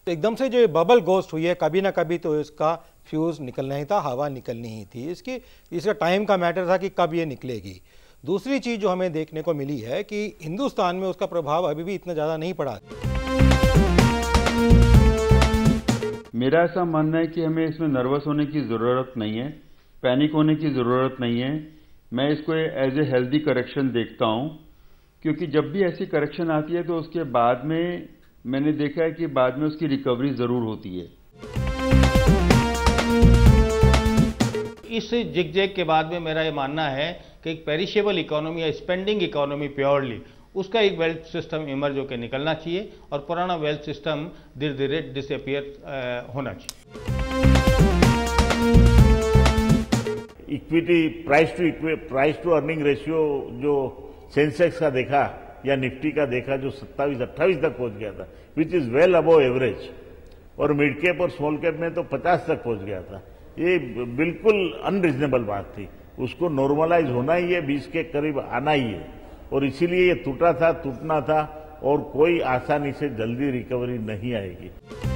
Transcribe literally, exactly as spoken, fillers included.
तो एकदम से जो बबल गोस्ट हुई है, कभी ना कभी तो इसका फ्यूज़ निकलना ही था, हवा निकलनी ही थी। इसकी इसका टाइम का मैटर था कि कब ये निकलेगी। दूसरी चीज़ जो हमें देखने को मिली है कि हिंदुस्तान में उसका प्रभाव अभी भी इतना ज़्यादा नहीं पड़ा। मेरा ऐसा मानना है कि हमें इसमें नर्वस होने की ज़रूरत नहीं है, पैनिक होने की ज़रूरत नहीं है। मैं इसको एज ए हेल्दी करेक्शन देखता हूं, क्योंकि जब भी ऐसी करेक्शन आती है तो उसके बाद में मैंने देखा है कि बाद में उसकी रिकवरी ज़रूर होती है। इस जिगजैग के बाद में मेरा ये मानना है कि एक पेरिशेबल इकोनॉमी या स्पेंडिंग इकोनॉमी प्योरली, उसका एक वेल्थ सिस्टम इमर्ज होकर निकलना चाहिए और पुराना वेल्थ सिस्टम धीरे धीरे डिसअपियर होना चाहिए। Equity price to price to earning ratio जो सेंसेक्स का देखा या निफ्टी का देखा जो सत्ताईस अट्ठाईस तक पहुंच गया था, which is well above average, और मिड कैप और स्मॉल कैप में तो पचास तक पहुंच गया था। ये बिल्कुल अनरीजनेबल बात थी, उसको नॉर्मलाइज होना ही है, बीस के करीब आना ही है, और इसीलिए ये टूटा था, टूटना था, और कोई आसानी से जल्दी रिकवरी नहीं आएगी।